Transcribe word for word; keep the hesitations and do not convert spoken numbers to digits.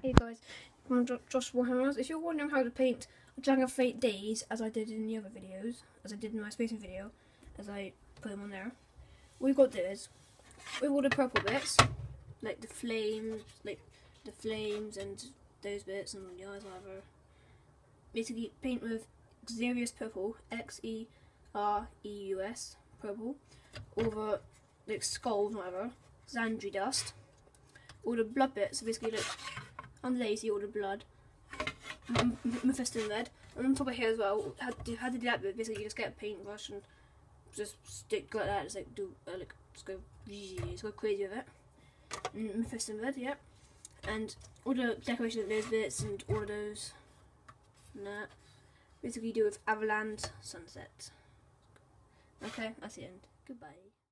Hey guys, I'm Jo- Josh Warhammer. If you're wondering how to paint Dragon of Fate Days, as I did in the other videos, as I did in my spacing video, as I put them on there, what we've got to do is, with all the purple bits, like the flames, like the flames and those bits and the eyes, whatever, basically paint with Xerius Purple, X E R E U S, purple, over like skulls, whatever, Xandri Dust, all the blood bits, so basically like under there you see all the blood, M M Mephiston red, and on top of here as well, how to, how to do that bit, basically you just get a paintbrush and just stick like that, just like do, uh, like, just go, just go crazy with it. And Mephiston red, yep. And all the decoration of those bits and all of those, and that, basically do with Avaland Sunset. Okay, that's the end. Goodbye.